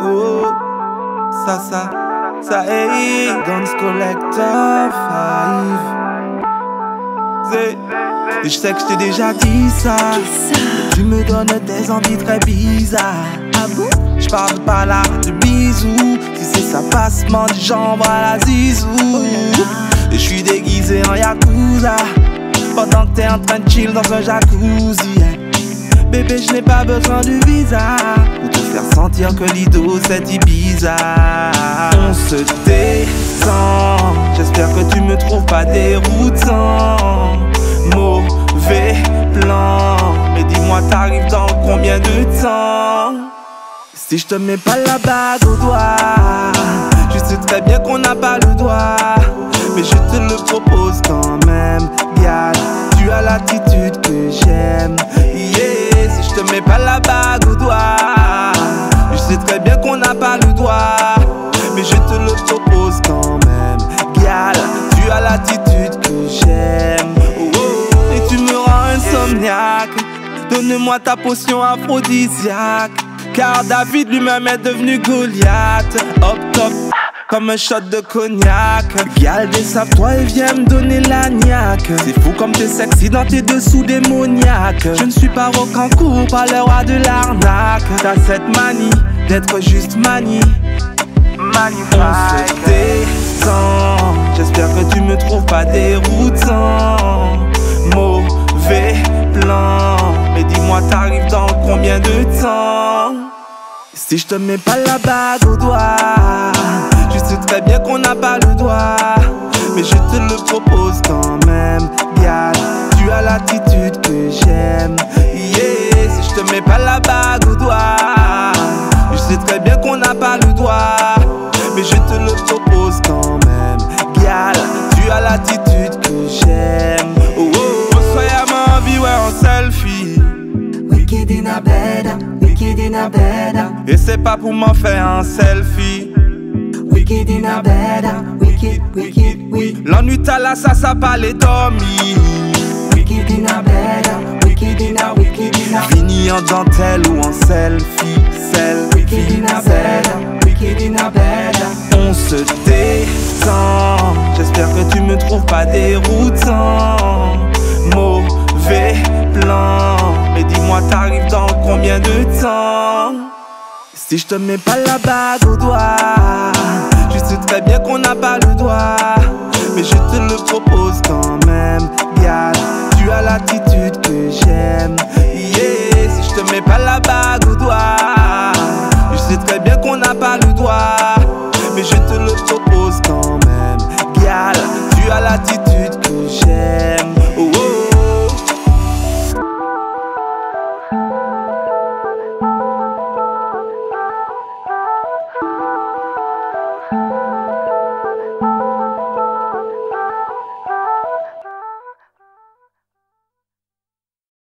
Oh, ça est Guns Collector 5. Et je sais que je t'ai déjà dit ça. Tu me donnes des envies très bizarres. Ah bon? Je parle pas là de bisous. Si c'est ça passement de jambes à la zizou. Et je suis déguisé en yakuza pendant que t'es en train de chill dans un jacuzzi. Bébé, je n'ai pas besoin de visa pour te faire sentir que Lido c'est Ibiza. On se descend. J'espère que tu me trouves pas déroutant. Mauvais plan. Mais dis-moi, t'arrives dans combien de temps? Si je te mets pas la bague au doigt, je sais très bien qu'on n'a pas le droit, mais je te le propose quand même. Gal, tu as l'attitude que j'aime. Yeah, si je te mets pas la bague au doigt, je sais très bien qu'on n'a pas le droit, mais je te le propose quand même. Gal, tu as l'attitude que j'aime. Oh, et tu me rends insomniaque. Donne-moi ta potion aphrodisiaque, car David lui-même est devenu Goliath. Hop top, comme un shot de cognac. Gal, désave-toi et viens me donner la niaque. C'est fou comme t'es sexy dans tes dessous démoniaques. Je ne suis pas Rocancourt, pas le roi de l'arnaque. T'as cette manie d'être juste manie. On se descend. J'espère que tu me trouves pas déroutant. Mauvais plan. Mais dis-moi, t'arrives dans combien de temps? Si je te mets pas la bague au doigt, je sais très bien qu'on n'a pas le droit, mais je te le propose quand même. Gal, tu as l'attitude que j'aime. Yeah, si je te mets pas la bague au doigt, je sais très bien qu'on n'a pas le droit, mais je te le propose quand même. Gal, tu as l'attitude que j'aime. Oh, oh, oh, soyez ma vie, ouais, en selfie. Wicked in a bed, wicked in a bed. Et c'est pas pour m'en faire un selfie. Wicked in a bed, wicked, wicked, wicked. L'ennui t'as là, ça pas les dormis. Wicked in a bed, wicked in a, wicked in a. Fini en dentelle ou en selfie. Wicked in a bed, wicked in a bed. On se descend. J'espère que tu me trouves pas déroutant. Mauvais plan. Mais dis-moi, t'arrives dans combien de temps? Si je te mets pas la bague au doigt, je sais très bien qu'on n'a pas le droit, mais je te le propose quand même. Gal, tu as l'attitude que j'aime. Yeah, si je te mets pas la bague au doigt,